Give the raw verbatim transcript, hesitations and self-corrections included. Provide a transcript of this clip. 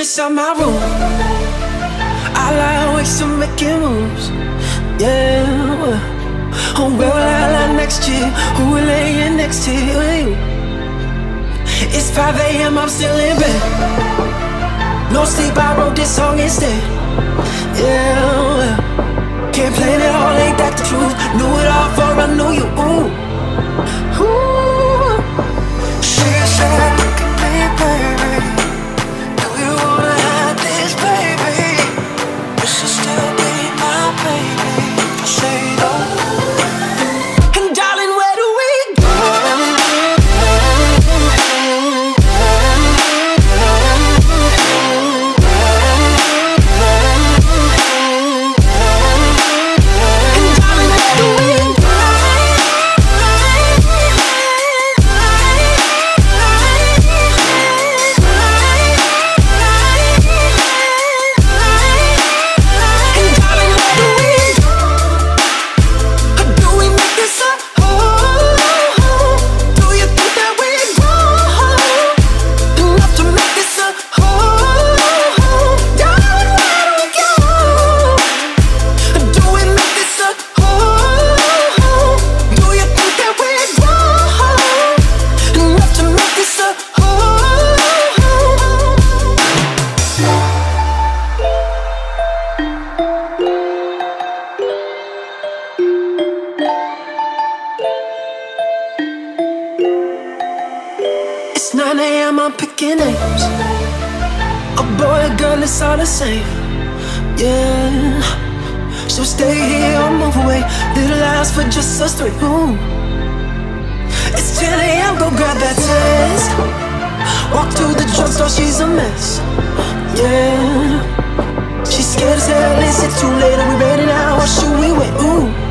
inside my room. I lie awake still making moves. Yeah. Oh, where will I lie next to you? Who will lay next to you? It's five A M, I'm still in bed. No sleep, I wrote this song instead. Yeah. Can't plan it all, ain't that the truth? Knew it all before I knew you. Ooh. Ooh. She said, look at me, baby. Do you wanna have this, baby? This will still be my baby if I say no. And darling, where do we go? It's nine A M, I'm picking names. A boy, a girl, it's all the same. Yeah. So stay here or move away. Little eyes for just us three. Ooh. It's ten A M, go grab that test. Walk through the drugstore, she's a mess. Yeah. She's scared as hell, is it too late? Are we ready now or should we wait? Ooh.